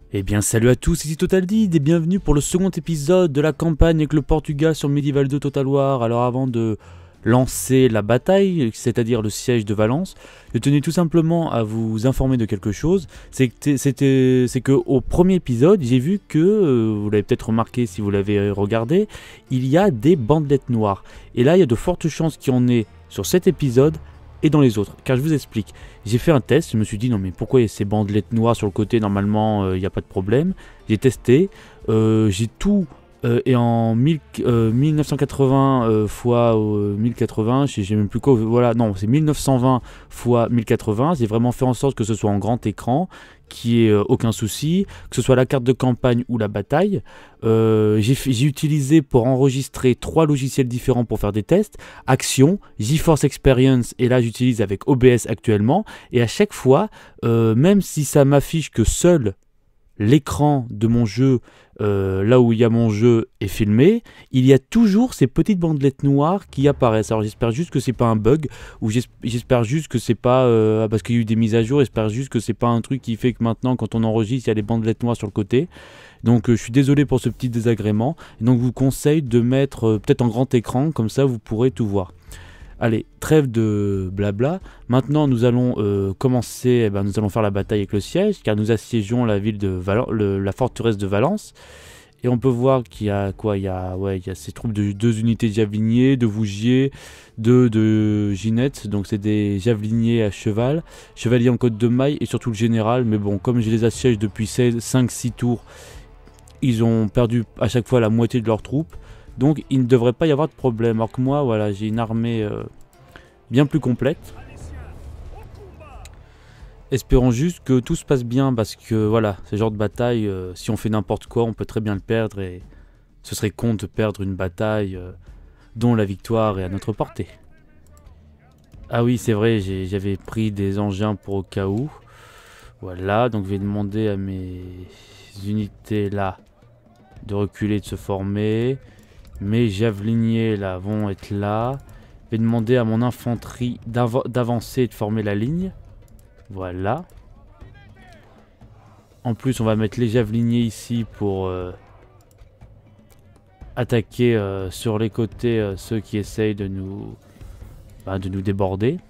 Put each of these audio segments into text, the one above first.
Eh bien salut à tous, ici TotalDid et bienvenue pour le second épisode de la campagne avec le Portugal sur Medieval 2 Total War. Alors avant de lancer la bataille, c'est-à-dire le siège de Valence, je tenais tout simplement à vous informer de quelque chose. C'est que au premier épisode, j'ai vu que, vous l'avez peut-être remarqué si vous l'avez regardé, il y a des bandelettes noires. Et là il y a de fortes chances qu'il y en ait sur cet épisode et dans les autres, car je vous explique. J'ai fait un test, je me suis dit non mais pourquoi il y a ces bandelettes noires sur le côté, normalement il n'y a pas de problème. J'ai testé, j'ai tout et en 1980 fois 1080, j'ai même plus quoi, voilà, non c'est 1920 fois 1080, j'ai vraiment fait en sorte que ce soit en grand écran, qu'il n'y ait aucun souci, que ce soit la carte de campagne ou la bataille. J'ai utilisé pour enregistrer 3 logiciels différents pour faire des tests, Action, GeForce Experience, et là j'utilise avec OBS actuellement, et à chaque fois, même si ça m'affiche que seul l'écran de mon jeu, là où il y a mon jeu, est filmé, il y a toujours ces petites bandelettes noires qui apparaissent. Alors j'espère juste que c'est pas un bug, ou j'espère juste que c'est pas parce qu'il y a eu des mises à jour, j'espère juste que c'est pas un truc qui fait que maintenant quand on enregistre il y a les bandelettes noires sur le côté. Donc je suis désolé pour ce petit désagrément, et donc je vous conseille de mettre peut-être en grand écran, comme ça vous pourrez tout voir. Allez, trêve de blabla. Maintenant, nous allons commencer. Nous allons faire la bataille avec le siège, car nous assiégeons la ville de la forteresse de Valence. Et on peut voir qu'il y a quoi? Il y a ces troupes de 2 unités de javeliniers, de vougiers, de ginettes. Donc c'est des javeliniers à cheval, chevaliers en côte de maille et surtout le général. Mais bon, comme je les assiège depuis 5-6 tours, ils ont perdu à chaque fois la moitié de leurs troupes. Donc il ne devrait pas y avoir de problème. Alors que moi, voilà, j'ai une armée bien plus complète. Espérons juste que tout se passe bien, parce que voilà, ce genre de bataille, si on fait n'importe quoi, on peut très bien le perdre, et ce serait con de perdre une bataille dont la victoire est à notre portée. Ah oui, c'est vrai, j'avais pris des engins pour au cas où. Voilà, donc je vais demander à mes unités là de reculer, de se former. Mes javeliniers là vont être là. Je vais demander à mon infanterie d'avancer et de former la ligne. Voilà. En plus, on va mettre les javeliniers ici pour attaquer sur les côtés ceux qui essayent de nous déborder.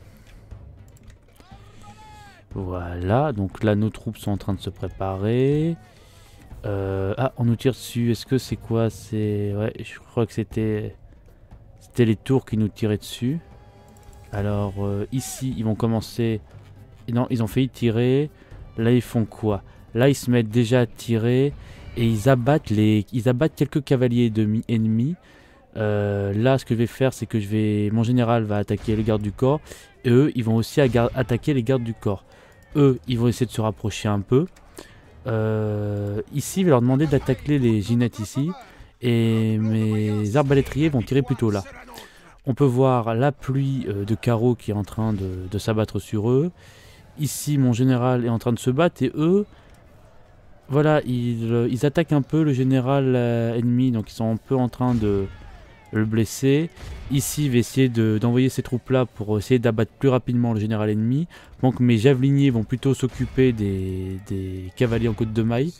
Voilà. Donc là, nos troupes sont en train de se préparer. Ah, on nous tire dessus. Est-ce que c'est quoi? C'est... Ouais, je crois que c'était les tours qui nous tiraient dessus. Alors, ici, ils vont commencer... Non, ils ont failli tirer. Là, ils font quoi? Là, ils se mettent déjà à tirer. Et ils abattent quelques cavaliers ennemis. Là, ce que je vais faire, c'est que mon général va attaquer les gardes du corps. Et eux, ils vont aussi attaquer les gardes du corps. Eux, ils vont essayer de se rapprocher un peu. Ici, je vais leur demander d'attaquer les ginettes ici, et mes arbalétriers vont tirer plutôt là. On peut voir la pluie de carreaux qui est en train de s'abattre sur eux. Ici, mon général est en train de se battre, et eux, voilà, ils attaquent un peu le général ennemi, donc ils sont un peu en train de le blesser. Ici, je vais essayer d'envoyer ces troupes là pour essayer d'abattre plus rapidement le général ennemi. Donc mes javeliniers vont plutôt s'occuper des cavaliers en côte de maille.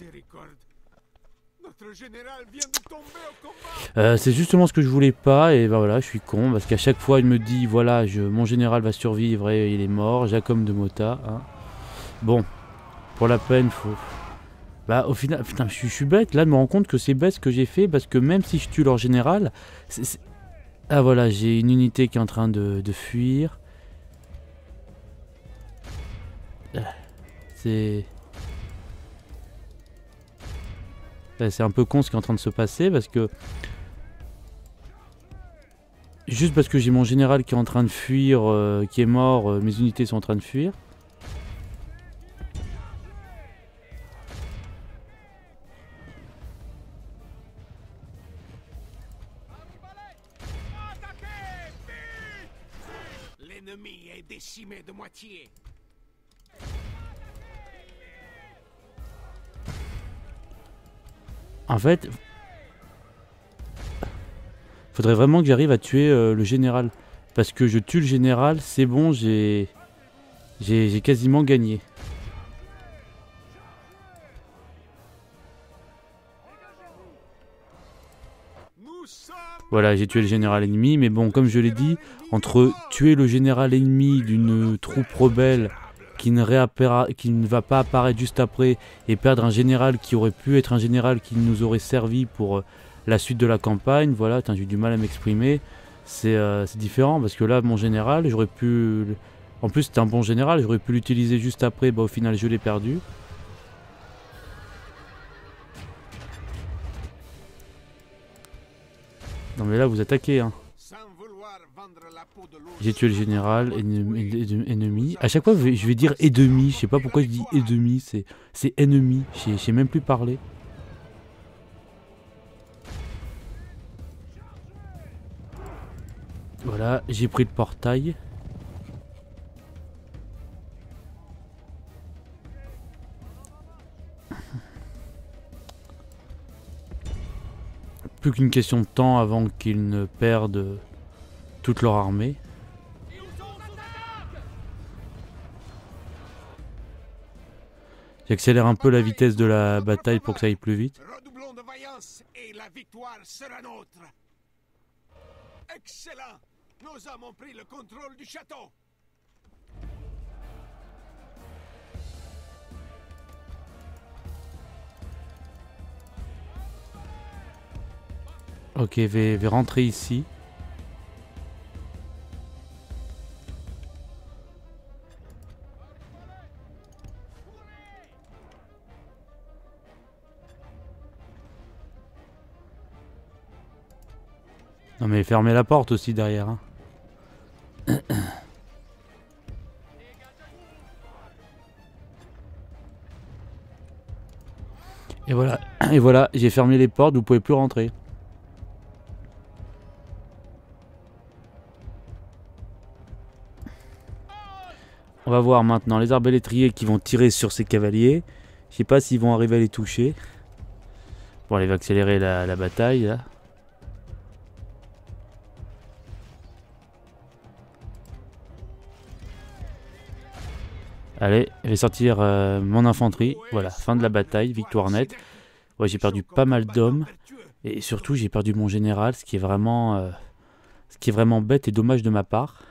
C'est justement ce que je voulais pas, et ben voilà, je suis con, parce qu'à chaque fois il me dit voilà, mon général va survivre et il est mort, Jacob de Mota. Hein. Bon, pour la peine, faut... Bah au final, putain, je suis bête, là je me rends compte que c'est bête ce que j'ai fait, parce que même si je tue leur général, ah voilà, j'ai une unité qui est en train de fuir. C'est un peu con ce qui est en train de se passer, parce que... Juste parce que j'ai mon général qui est en train de fuir, qui est mort, mes unités sont en train de fuir. L'ennemi est décimé de moitié. En fait, faudrait vraiment que j'arrive à tuer le général. Parce que je tue le général, c'est bon, j'ai quasiment gagné. Voilà, j'ai tué le général ennemi, mais bon, comme je l'ai dit, entre tuer le général ennemi d'une troupe rebelle qui ne va pas apparaître juste après, et perdre un général qui aurait pu être un général qui nous aurait servi pour la suite de la campagne, voilà, j'ai eu du mal à m'exprimer, c'est différent, parce que là, mon général, j'aurais pu... En plus, c'était un bon général, j'aurais pu l'utiliser juste après, bah au final, je l'ai perdu. Non mais là vous attaquez hein. J'ai tué le général ennemi. À chaque fois je vais dire ennemi. Je sais pas pourquoi je dis ennemi. C'est ennemi. Je sais même plus parler. Voilà, j'ai pris le portail. Plus qu'une question de temps avant qu'ils ne perdent toute leur armée. J'accélère un peu la vitesse de la bataille pour que ça aille plus vite. Redoublons de vaillance et la victoire sera nôtre. Excellent! Nos hommes ont pris le contrôle du château. Ok, je vais rentrer ici. Non mais fermez la porte aussi derrière. Hein. Et voilà, j'ai fermé les portes, vous pouvez plus rentrer. On va voir maintenant les arbalétriers qui vont tirer sur ces cavaliers. Je sais pas s'ils vont arriver à les toucher. Bon, allez, va accélérer la bataille là. Allez, je vais sortir mon infanterie. Voilà, fin de la bataille, victoire nette. Ouais, j'ai perdu pas mal d'hommes. Et surtout, j'ai perdu mon général, ce qui est vraiment bête et dommage de ma part.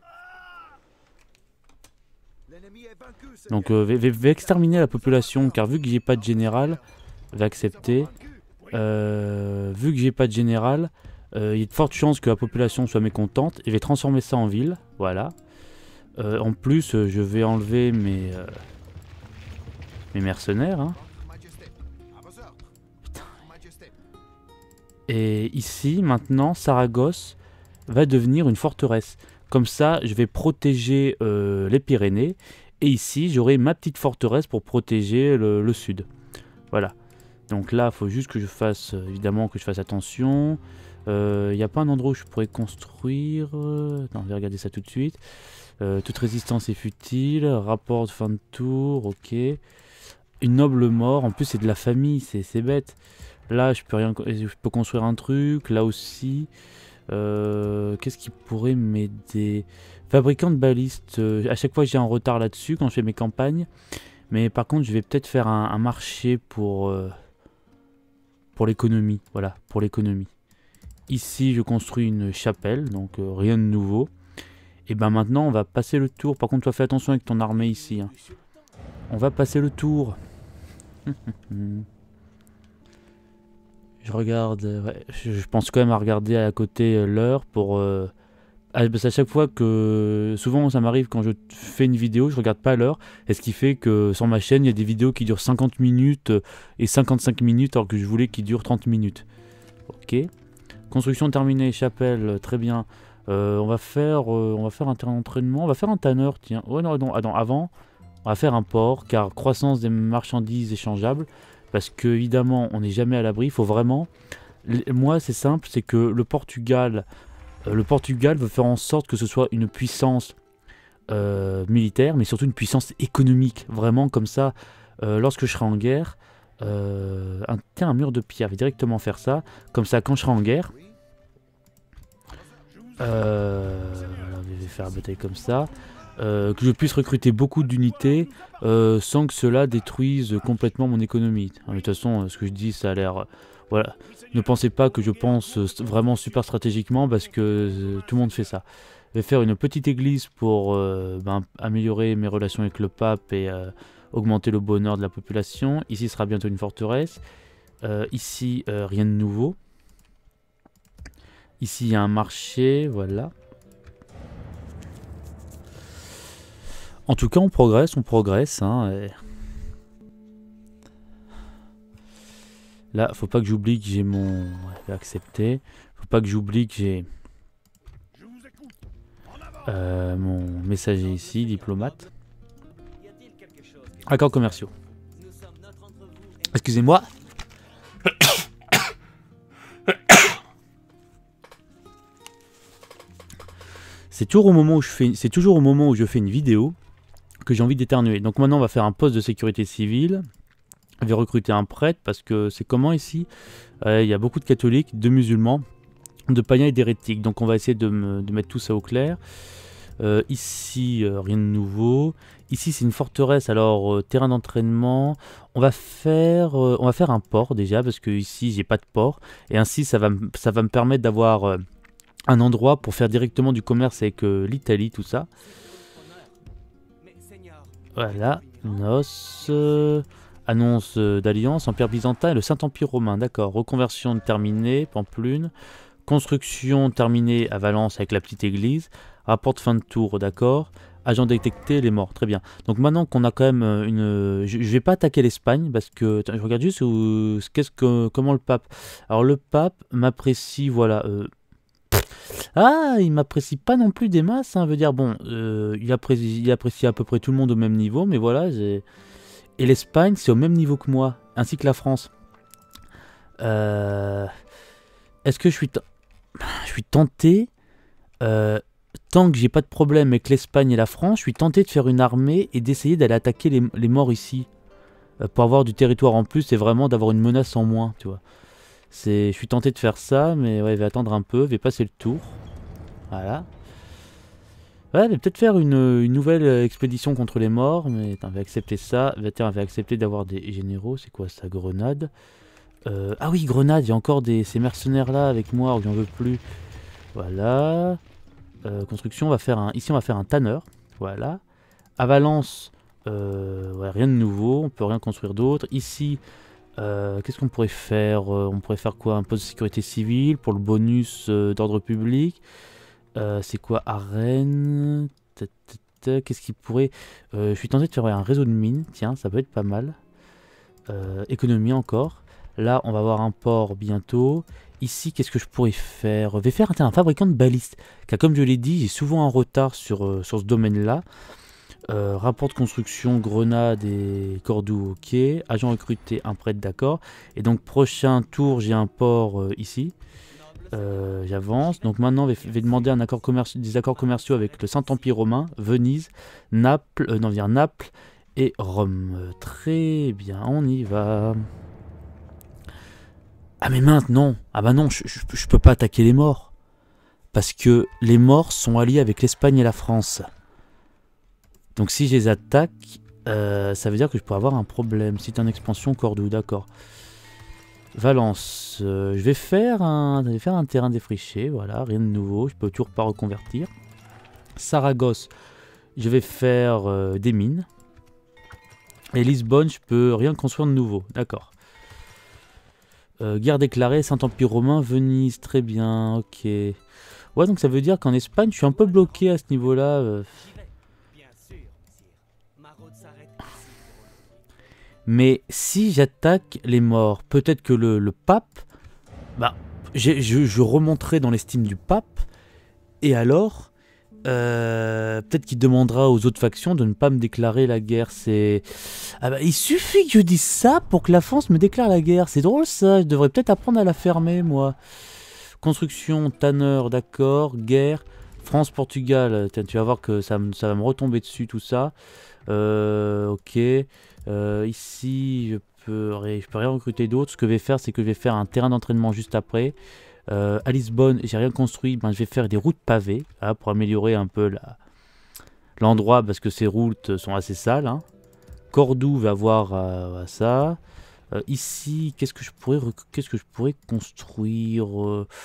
Donc, vais exterminer la population, car vu que j'ai pas de général, vais accepter. Vu que j'ai pas de général, il y a de fortes chances que la population soit mécontente. Et je vais transformer ça en ville, voilà. En plus, je vais enlever mes mercenaires. Hein. Et ici, maintenant, Saragosse va devenir une forteresse. Comme ça, je vais protéger les Pyrénées. Et ici, j'aurai ma petite forteresse pour protéger le sud. Voilà. Donc là, il faut juste que je fasse, évidemment, que je fasse attention. Il n'y a pas un endroit où je pourrais construire... Non, je vais regarder ça tout de suite. Toute résistance est futile. Rapport de fin de tour, ok. Une noble mort. En plus, c'est de la famille, c'est bête. Là, je peux construire un truc. Là aussi. Qu'est-ce qui pourrait m'aider? Fabricant de balistes. À chaque fois, j'ai un retard là-dessus quand je fais mes campagnes. Mais par contre, je vais peut-être faire un marché pour l'économie. Voilà, pour l'économie. Ici, je construis une chapelle. Donc, rien de nouveau. Et ben maintenant, on va passer le tour. Par contre, toi, fais attention avec ton armée ici. Hein. On va passer le tour. Je regarde, ouais, je pense quand même à regarder à côté l'heure pour... parce qu'à chaque fois que... Souvent ça m'arrive quand je fais une vidéo, je regarde pas l'heure. Et ce qui fait que sur ma chaîne, il y a des vidéos qui durent 50 minutes et 55 minutes alors que je voulais qu'ils durent 30 minutes. Ok. Construction terminée, chapelle, très bien. On va faire un terrain d'entraînement. On va faire un tanneur, tiens. Oh non, non, attends, avant, on va faire un port, car croissance des marchandises échangeables. Parce que évidemment, on n'est jamais à l'abri. Il faut vraiment... Moi, c'est simple, c'est que le Portugal veut faire en sorte que ce soit une puissance militaire, mais surtout une puissance économique. Vraiment, comme ça, lorsque je serai en guerre, un mur de pierre, je vais directement faire ça. Comme ça, quand je serai en guerre, je vais faire la bataille comme ça. Que je puisse recruter beaucoup d'unités sans que cela détruise complètement mon économie. De toute façon, ce que je dis, ça a l'air... Voilà. Ne pensez pas que je pense vraiment super stratégiquement parce que tout le monde fait ça. Je vais faire une petite église pour améliorer mes relations avec le pape et augmenter le bonheur de la population. Ici sera bientôt une forteresse. Ici, rien de nouveau. Ici, il y a un marché, voilà. En tout cas, on progresse. Hein, et... Là, faut pas que j'oublie que j'ai mon... Ouais, je vais accepter. Faut pas que j'oublie que j'ai... mon messager ici, diplomate. Accords commerciaux. Excusez-moi. C'est toujours au moment où je fais une vidéo que j'ai envie d'éternuer. Donc maintenant, on va faire un poste de sécurité civile. Je vais recruter un prêtre parce que c'est comment ici il y a beaucoup de catholiques, de musulmans, de païens et d'hérétiques. Donc on va essayer de mettre tout ça au clair. Ici, rien de nouveau. Ici, c'est une forteresse, alors terrain d'entraînement. On va faire un port déjà parce que ici, j'ai pas de port. Et ainsi, ça va me permettre d'avoir un endroit pour faire directement du commerce avec l'Italie, tout ça. Voilà, noces, annonce d'alliance, Empire byzantin et le Saint-Empire romain, d'accord. Reconversion terminée, Pamplune. Construction terminée à Valence avec la petite église. Rapport de fin de tour, d'accord. Agent détecté, les morts, très bien. Donc maintenant qu'on a quand même une... Je vais pas attaquer l'Espagne parce que... Je regarde juste comment le pape... Alors le pape m'apprécie, voilà... Ah, il m'apprécie pas non plus des masses, hein. Veut dire, bon, il apprécie à peu près tout le monde au même niveau, mais voilà, et l'Espagne, c'est au même niveau que moi, ainsi que la France. Est-ce que je suis tenté, tant que j'ai pas de problème avec l'Espagne et la France, je suis tenté de faire une armée et d'essayer d'aller attaquer les morts ici, pour avoir du territoire en plus et vraiment d'avoir une menace en moins, tu vois. Je suis tenté de faire ça, mais ouais, je vais attendre un peu, je vais passer le tour. Voilà. Ouais, je vais peut-être faire une nouvelle expédition contre les morts, mais attends, on va accepter ça. Tiens, on va accepter d'avoir des généraux. C'est quoi ça, Grenade? Ah oui, Grenade, il y a encore ces mercenaires-là avec moi, j'en veux plus. Voilà. Construction, ici on va faire un tanneur. Voilà. À Valence, ouais, rien de nouveau, on peut rien construire d'autre. Ici... qu'est-ce qu'on pourrait faire? On pourrait faire quoi? Un poste de sécurité civile pour le bonus d'ordre public. C'est quoi? Arène. Qu'est-ce qui pourrait... je suis tenté de faire un réseau de mines. Tiens, ça peut être pas mal. Économie encore. Là, on va avoir un port bientôt. Ici, qu'est-ce que je pourrais faire? Je vais faire un fabricant de balistes. Car comme je l'ai dit, j'ai souvent un retard sur ce domaine-là. Rapport de construction, grenade et Cordoue, ok. Agent recruté, un prêtre, d'accord. Et donc prochain tour, j'ai un port ici. J'avance. Donc maintenant, je vais demander des accords commerciaux avec le Saint-Empire romain, Venise, Naples et Rome. Très bien, on y va. Ah mais maintenant, ah bah non, je peux pas attaquer les morts. Parce que les morts sont alliés avec l'Espagne et la France. Donc si je les attaque, ça veut dire que je pourrais avoir un problème. Site en expansion, Cordoue, d'accord. Valence, je vais faire un terrain défriché, voilà, rien de nouveau, je peux toujours pas reconvertir. Saragosse, je vais faire des mines. Et Lisbonne, je peux rien construire de nouveau, d'accord. Guerre déclarée, Saint-Empire romain, Venise, très bien, ok. Ouais, donc ça veut dire qu'en Espagne, je suis un peu bloqué à ce niveau-là. Mais si j'attaque les morts, peut-être que le pape, bah, je remonterai dans l'estime du pape, et alors, peut-être qu'il demandera aux autres factions de ne pas me déclarer la guerre. Ah bah, il suffit que je dise ça pour que la France me déclare la guerre. C'est drôle ça, je devrais peut-être apprendre à la fermer, moi. Construction, tanneur, d'accord, guerre, France-Portugal, tu vas voir que ça va me retomber dessus tout ça. Ok. Ici, je peux rien recruter d'autre. Ce que je vais faire, c'est que je vais faire un terrain d'entraînement juste après. À Lisbonne, j'ai rien construit. Ben, je vais faire des routes pavées pour améliorer un peu l'endroit parce que ces routes sont assez sales. Hein. Cordoue va avoir ça. Ici, qu'est-ce que je pourrais construire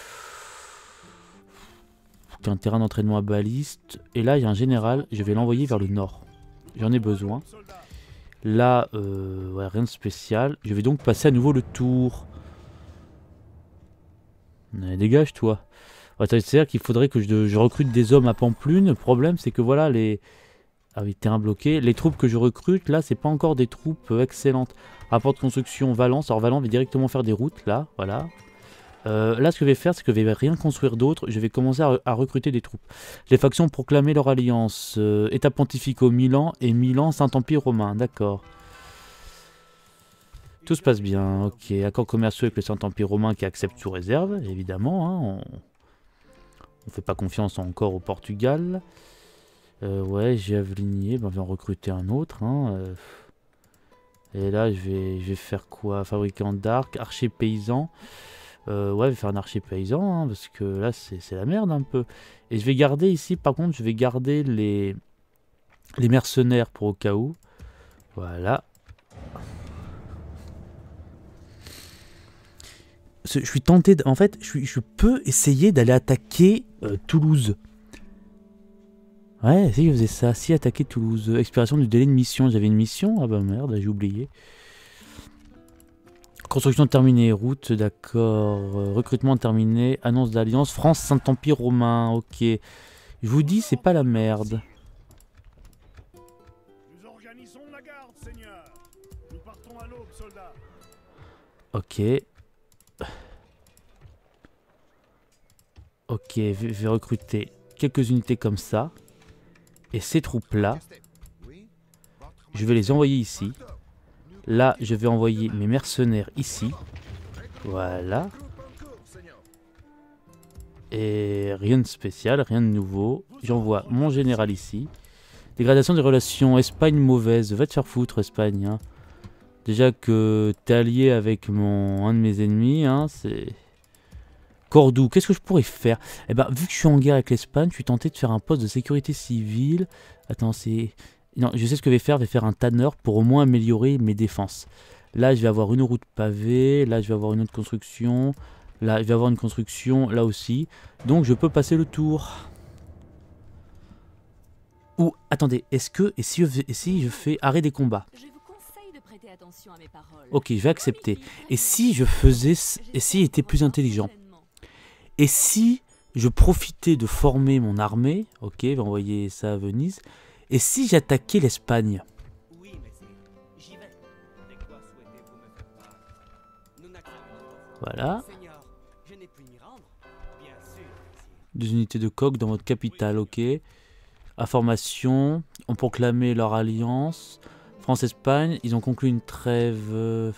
un terrain d'entraînement à baliste. Et là, il y a un général. Je vais l'envoyer vers le nord. J'en ai besoin. Là, ouais, rien de spécial. Je vais donc passer à nouveau le tour. Dégage, toi. C'est-à-dire qu'il faudrait que je recrute des hommes à Pamplune. Le problème, c'est que voilà, ah oui, terrain bloqué. Les troupes que je recrute, là, c'est pas encore des troupes excellentes. Rapport de construction Valence. Alors, Valence va directement faire des routes, là, voilà. Là, ce que je vais faire, c'est que je vais rien construire d'autre. Je vais commencer à recruter des troupes. Les factions proclamer leur alliance. État pontifico Milan et Milan Saint-Empire romain. D'accord. Tout se passe bien. Ok. Accords commerciaux avec le Saint-Empire romain qui accepte sous réserve, évidemment. Hein. On fait pas confiance encore au Portugal. Ouais, javelinier. Ben, on va en recruter un autre. Hein. Et là, je vais faire quoi? Fabricant d'arcs, archer paysan. Ouais, je vais faire un archer paysan, hein, parce que là, c'est la merde un peu. Et je vais garder ici, par contre, je vais garder les mercenaires pour au cas où. Voilà. Je suis tenté, en fait, je peux essayer d'aller attaquer Toulouse. Ouais, si je faisais ça, si attaquer Toulouse. Expiration du délai de mission. J'avais une mission? Ah bah merde, j'ai oublié. Construction terminée, route, d'accord. Recrutement terminé, annonce d'alliance, France Saint-Empire romain, ok. Je vous dis, c'est pas la merde. Nous organisons la garde, Seigneur. Nous partons à l'aube, soldats. Ok. Ok, je vais recruter quelques unités comme ça. Et ces troupes-là, je vais les envoyer ici. Là, je vais envoyer mes mercenaires ici. Voilà. Et rien de spécial, rien de nouveau. J'envoie mon général ici. Dégradation des relations. Espagne mauvaise. Va te faire foutre, Espagne. Hein. Déjà que t'es allié avec un de mes ennemis. Hein, c'est... Cordoue. Qu'est-ce que je pourrais faire? Eh ben, vu que je suis en guerre avec l'Espagne, je suis tenté de faire un poste de sécurité civile. Attends, c'est... Non, je sais ce que je vais faire un tanneur pour au moins améliorer mes défenses. Là, je vais avoir une route pavée, là, je vais avoir une autre construction, là, je vais avoir une construction, là aussi. Donc, je peux passer le tour. Ou, attendez, et si je fais arrêt des combats? Je vous conseille de prêter attention à mes paroles. Ok, je vais accepter. Et si je faisais... Et s'il était plus intelligent? Et si je profitais de former mon armée? Ok, je vais envoyer ça à Venise. Et si j'attaquais l'Espagne? Oui, messire. J'y vais. De quoi souhaitez-vous me faire part? Nous n'acceptons pas. Voilà. Seigneur, je n'ai pu m'y rendre. Bien sûr, messire. 2 unités de coq dans votre capitale, ok. Information. On proclamait leur alliance. France-Espagne, ils ont conclu une trêve.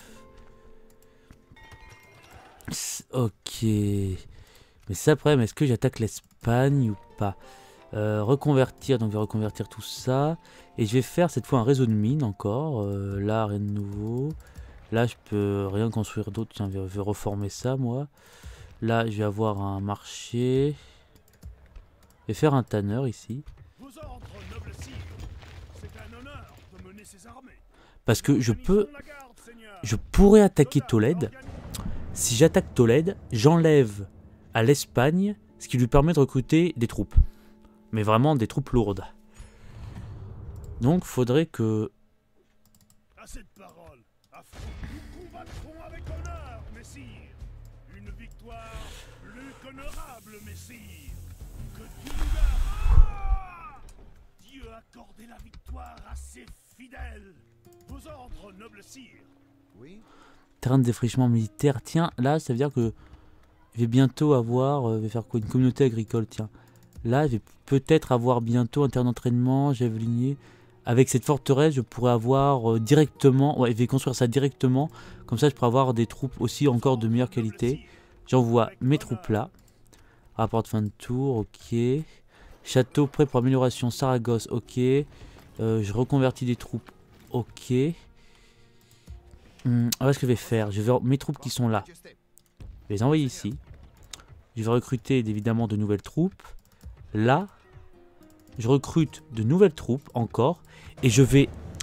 Ok. Mais c'est ça le problème, est-ce que j'attaque l'Espagne ou pas? Reconvertir, donc je vais reconvertir tout ça. Et je vais faire cette fois un réseau de mines encore. Là, rien de nouveau. Là, je peux rien construire d'autre. Tiens, je vais reformer ça, moi. Là, je vais avoir un marché. Je vais faire un tanneur ici. Vos ordres, noble sire. C'est un honneur de mener ces armées. Parce que je Organisons la garde, Seigneur. pourrais attaquer Soldats, Tolède. organisez- Si j'attaque Tolède, j'enlève à l'Espagne, ce qui lui permet de recruter des troupes. Mais vraiment des troupes lourdes. Donc, faudrait que... Assez de paroles. Affront. Nous combattrons avec honneur, messire. Une victoire plus qu'honorable, messire. Que Dieu nous garde. Ah! Dieu a accordé la victoire à ses fidèles. Vos ordres, noble sire. Oui. Terrain de défrichement militaire. Tiens, là, ça veut dire que je vais bientôt avoir... je vais faire quoi? Une communauté agricole, tiens. Là, je vais peut-être avoir bientôt un terrain d'entraînement, javelinier. Avec cette forteresse, je pourrais avoir directement... Ouais, je vais construire ça directement. Comme ça, je pourrais avoir des troupes aussi encore de meilleure qualité. J'envoie mes troupes là. Rapport de fin de tour, ok. Château prêt pour amélioration, Saragosse, ok. Je reconvertis des troupes, ok. Voilà ce que je vais faire. Je vais mes troupes qui sont là. Je vais les envoyer ici. Je vais recruter évidemment de nouvelles troupes. Là, je recrute de nouvelles troupes encore. Et je vais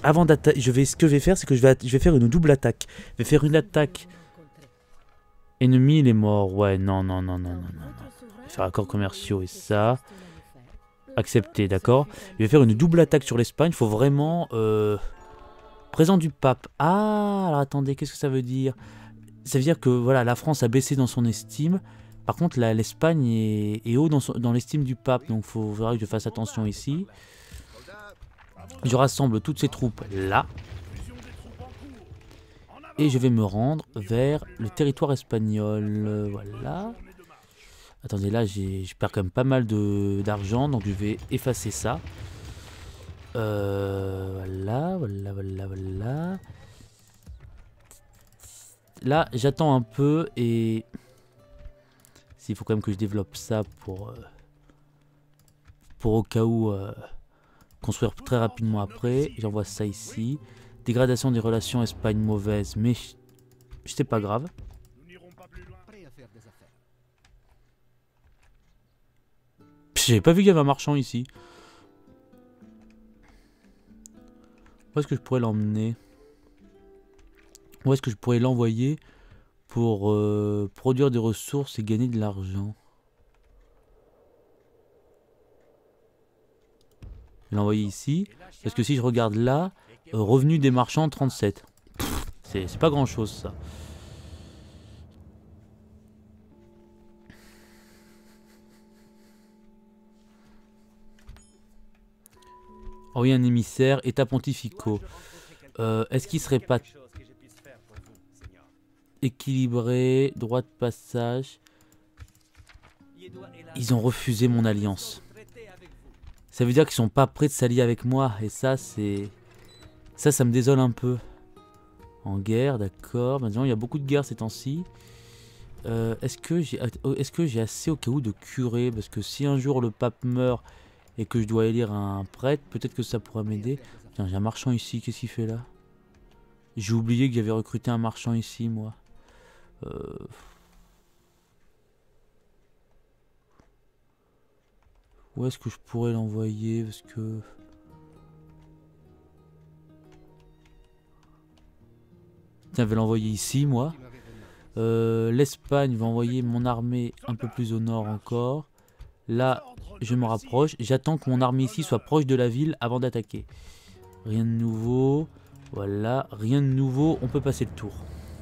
Avant d'attaquer, ce que je vais faire, c'est que je vais faire une double attaque. Je vais faire une attaque. Ennemi, il est mort. Ouais, non, non, non, non, non, non. Je vais faire accords commerciaux et ça. Accepter, d'accord. Je vais faire une double attaque sur l'Espagne. Il faut vraiment... Présent du pape. Ah, alors attendez, qu'est-ce que ça veut dire? Ça veut dire que voilà, la France a baissé dans son estime. Par contre, l'Espagne est haut dans l'estime du pape. Donc, il faudra que je fasse attention ici. Je rassemble toutes ces troupes là. Et je vais me rendre vers le territoire espagnol. Voilà. Attendez, là, je perds quand même pas mal d'argent. Donc, je vais effacer ça. Voilà, voilà, voilà, voilà. Là, j'attends un peu et... S'il faut quand même que je développe ça pour au cas où construire très rapidement après. J'envoie ça ici. Dégradation des relations Espagne mauvaise, mais c'est pas grave. J'avais pas vu qu'il y avait un marchand ici. Où est-ce que je pourrais l'emmener? Où est-ce que je pourrais l'envoyer pour produire des ressources et gagner de l'argent? L'envoyer ici. Parce que si je regarde là, revenu des marchands 37. C'est pas grand chose ça. Envoyer un émissaire, état pontificaux. Est-ce qu'il serait pas équilibré, droit de passage? Ils ont refusé mon alliance. Ça veut dire qu'ils sont pas prêts de s'allier avec moi. Et ça, c'est... Ça me désole un peu. En guerre, d'accord. Maintenant, il y a beaucoup de guerres ces temps-ci. Est-ce que j'ai assez au cas où de curer? Parce que si un jour le pape meurt et que je dois élire un prêtre, peut-être que ça pourra m'aider. Tiens, j'ai un marchand ici. Qu'est-ce qu'il fait là? J'ai oublié que j'avais recruté un marchand ici, moi. Où est-ce que je pourrais l'envoyer? Parce que... Tiens, je vais l'envoyer ici, moi. L'Espagne va envoyer mon armée un peu plus au nord encore. Là, je me rapproche. J'attends que mon armée ici soit proche de la ville avant d'attaquer. Rien de nouveau. Voilà, rien de nouveau. On peut passer le tour.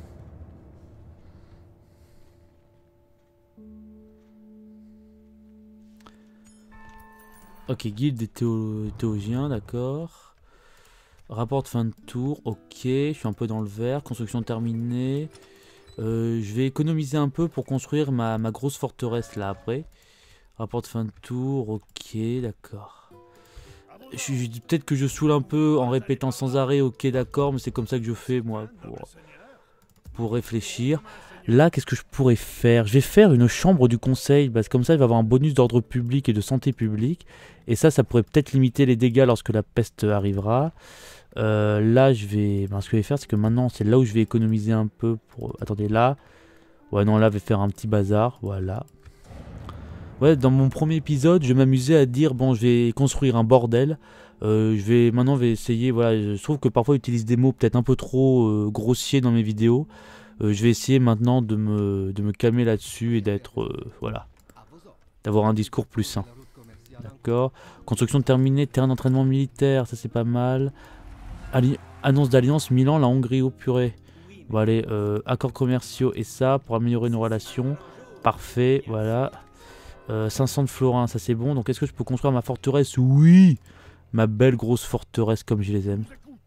Ok, guilde des théologiens, d'accord. Rapport de fin de tour, ok. Je suis un peu dans le vert. Construction terminée. Je vais économiser un peu pour construire ma grosse forteresse là après. Rapport de fin de tour, ok, d'accord. Peut-être que je saoule un peu en répétant sans arrêt, ok, d'accord, mais c'est comme ça que je fais moi pour réfléchir. Là, qu'est-ce que je pourrais faire? Je vais faire une chambre du conseil, parce que comme ça, il va avoir un bonus d'ordre public et de santé publique. Et ça pourrait peut-être limiter les dégâts lorsque la peste arrivera. Là, ce que je vais faire, c'est que maintenant, c'est là où je vais économiser un peu pour... Attendez, là. Ouais, non, là, je vais faire un petit bazar, voilà. Ouais, dans mon premier épisode, je m'amusais à dire, bon, je vais construire un bordel. Maintenant, je vais essayer, voilà, je trouve que parfois, j'utilise des mots peut-être un peu trop grossiers dans mes vidéos. Je vais essayer maintenant de me calmer là-dessus et d'être, voilà, d'avoir un discours plus sain. D'accord. Construction terminée, terrain d'entraînement militaire, ça c'est pas mal. Annonce d'alliance Milan, la Hongrie, au purée. Bon allez, accords commerciaux et ça, pour améliorer nos relations. Parfait, voilà. 500 de florins, ça c'est bon. Donc est-ce que je peux construire ma forteresse? Oui. Ma belle grosse forteresse comme je les aime.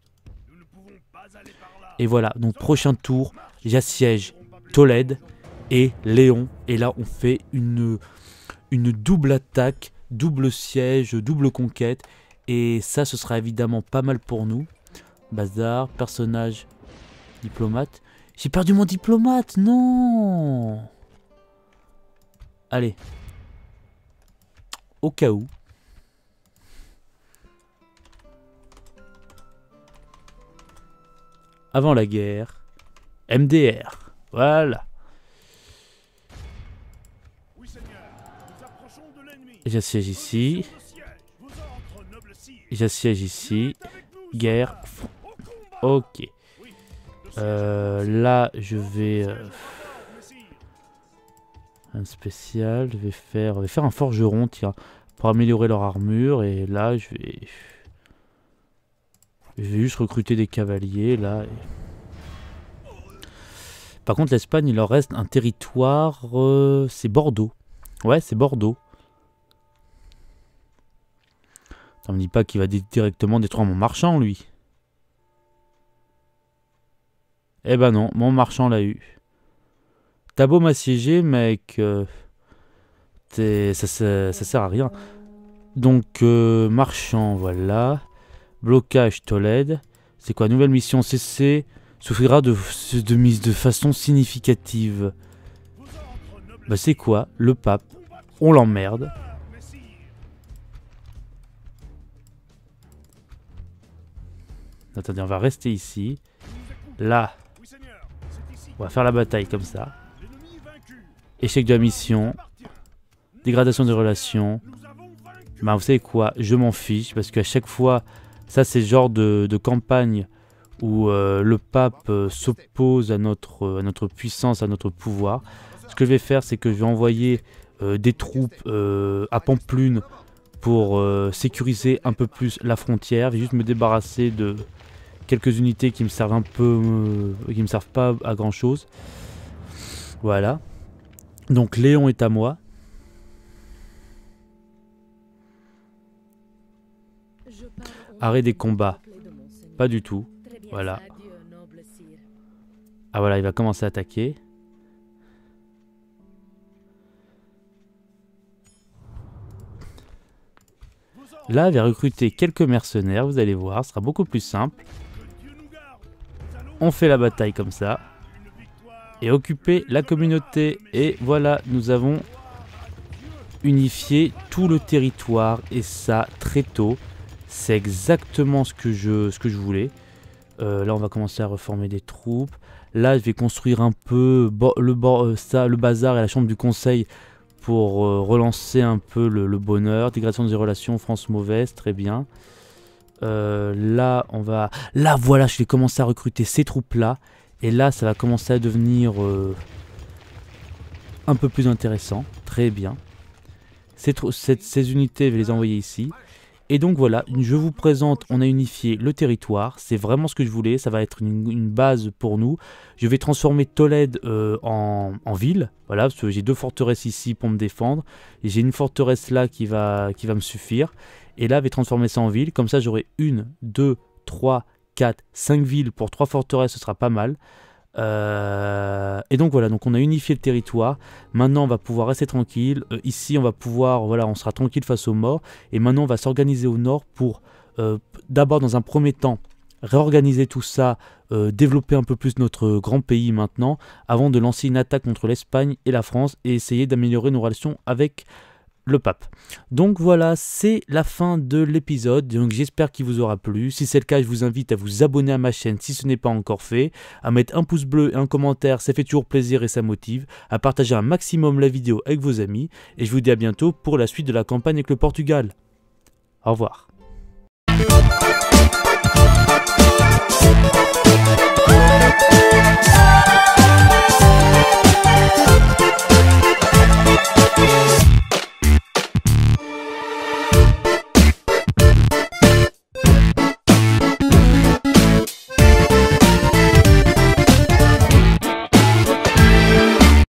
Et voilà, donc prochain tour, j'assiège Tolède et Léon. Et là on fait une double attaque, double siège, double conquête. Et ça, ce sera évidemment pas mal pour nous. Bazar, personnage, diplomate. J'ai perdu mon diplomate, non. Allez. Au cas où. Avant la guerre. MDR. Voilà. J'assiège ici. J'assiège ici. guerre. Ok. Là, je vais... un spécial, on va faire un forgeron, tiens, pour améliorer leur armure. Et là, je vais juste recruter des cavaliers, là. Par contre, l'Espagne, il leur reste un territoire, c'est Bordeaux. Ouais, c'est Bordeaux. Ça me dit pas qu'il va directement détruire mon marchand, lui. Eh ben non, mon marchand l'a eu. T'as beau m'assiéger, mec, ça sert à rien. Donc, marchand, voilà. Blocage Tolède. C'est quoi, nouvelle mission CC souffrira de façon significative. Bah c'est quoi, le pape. On l'emmerde. Attendez, on va rester ici. Là, on va faire la bataille comme ça. Échec de la mission. Dégradation des relations. Bah vous savez quoi, je m'en fiche. Parce qu'à chaque fois, ça c'est le genre de campagne où le pape s'oppose à notre puissance, à notre pouvoir. Ce que je vais faire, c'est que je vais envoyer des troupes à Pamplune pour sécuriser un peu plus la frontière. Je vais juste me débarrasser de quelques unités qui me servent qui me servent pas à grand chose. Voilà. Donc Léon est à moi. Arrêt des combats. Pas du tout. Voilà. Ah voilà, il va commencer à attaquer. Là, il va recruter quelques mercenaires, vous allez voir, ce sera beaucoup plus simple. On fait la bataille comme ça. Et occuper la communauté. Et voilà, nous avons unifié tout le territoire. Et ça, très tôt. C'est exactement ce que je voulais. Là, on va commencer à reformer des troupes. Là, je vais construire un peu le bazar et la chambre du conseil pour relancer un peu le bonheur. Dégradation des relations, France mauvaise, très bien. Là, là, voilà, je vais commencer à recruter ces troupes-là. Et là, ça va commencer à devenir un peu plus intéressant. Très bien. Ces unités, je vais les envoyer ici. Et donc voilà, je vous présente, on a unifié le territoire, c'est vraiment ce que je voulais, ça va être une base pour nous. Je vais transformer Tolède en ville, voilà, parce que j'ai 2 forteresses ici pour me défendre. Et j'ai une forteresse là qui va me suffire. Et là, je vais transformer ça en ville, comme ça j'aurai 1, 2, 3, 4, 5 villes pour 3 forteresses, ce sera pas mal. Et donc voilà, donc on a unifié le territoire. Maintenant on va pouvoir rester tranquille. Ici on va pouvoir, voilà, on sera tranquille face aux morts. Et maintenant on va s'organiser au nord pour d'abord dans un premier temps réorganiser tout ça, développer un peu plus notre grand pays maintenant, avant de lancer une attaque contre l'Espagne et la France et essayer d'améliorer nos relations avec le pape. Donc voilà, c'est la fin de l'épisode. Donc j'espère qu'il vous aura plu. Si c'est le cas, je vous invite à vous abonner à ma chaîne si ce n'est pas encore fait, à mettre un pouce bleu et un commentaire, ça fait toujours plaisir et ça motive, à partager un maximum la vidéo avec vos amis. Et je vous dis à bientôt pour la suite de la campagne avec le Portugal. Au revoir.